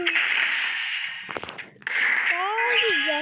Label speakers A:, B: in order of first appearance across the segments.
A: Oh iya.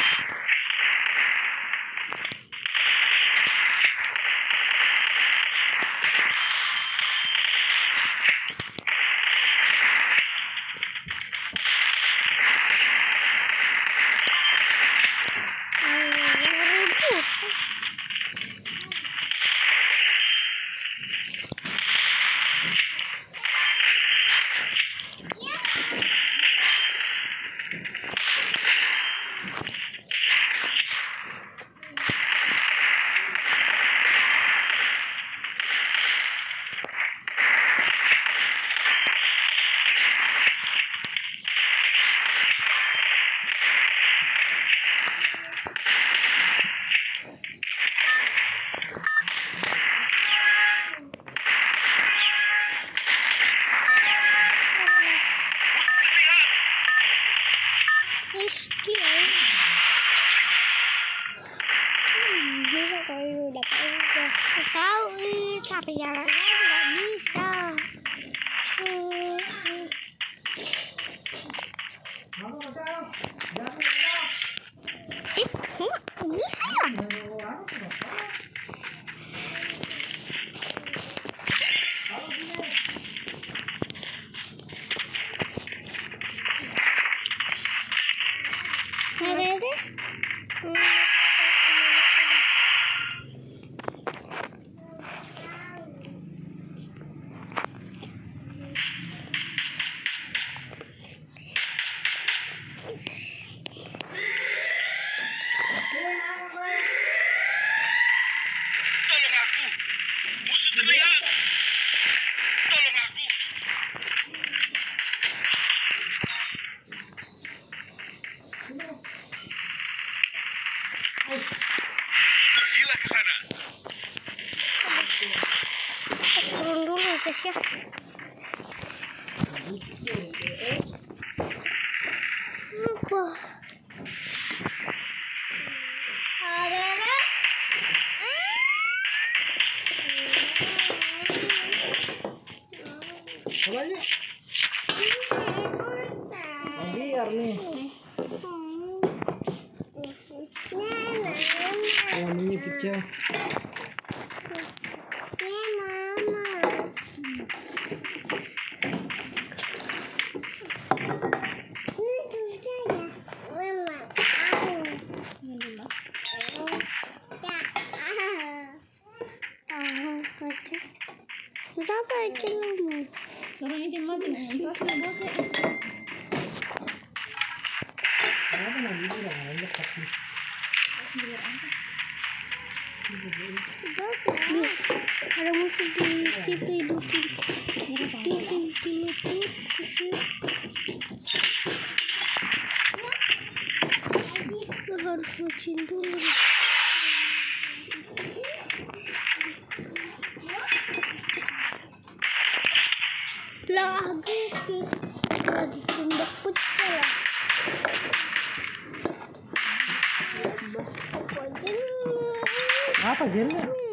A: Rizky bisa kalau udah tahu tapi jalannya nggak bisa. Bisa.
B: Tolong aku, musuh terlihat. Tolong aku. Pergilah ke sana.
A: Turun dulu guys ya. Apa?
C: Apa aja? Biar nih. Yang ini kecil.
A: Berapa aja dulu?
D: Sekarang ini mah entas na bos.
C: Apa lagi udah banyak tapi.
A: Bis, ada musuh di situ hidupin. Lo harus macin dulu. Lah guys, lagi tembak pecah ya.
C: Apa jelek?